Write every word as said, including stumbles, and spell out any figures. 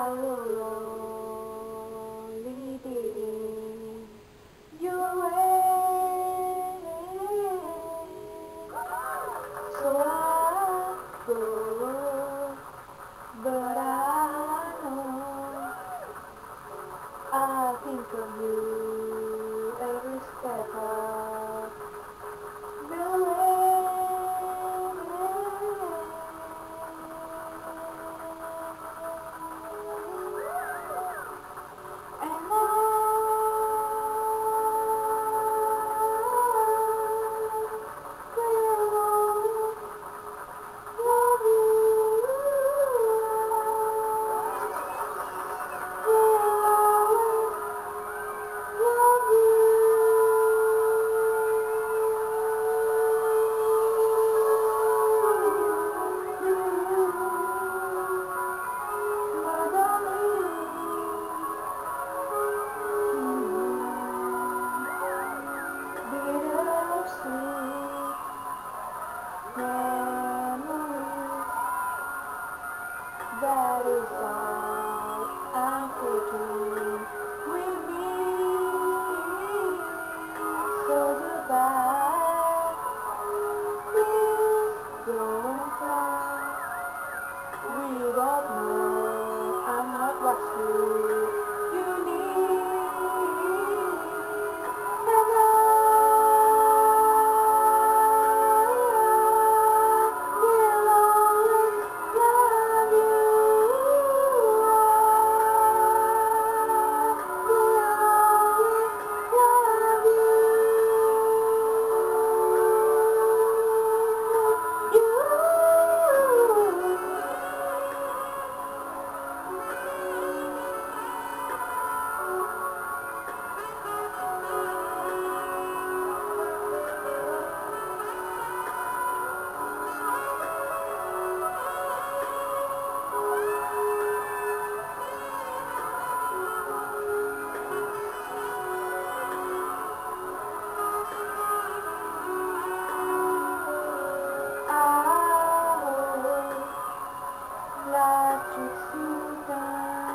I will only be in your way. So I go, but I know I think of you every step of the way. And I will always love you. Will always love you. My darling, bittersweet memories. That is all I'm taking with me. So goodbye, please don't cry. We both know I'm not what you you need. And I will always love you. I will always love you. You. I always like to see that.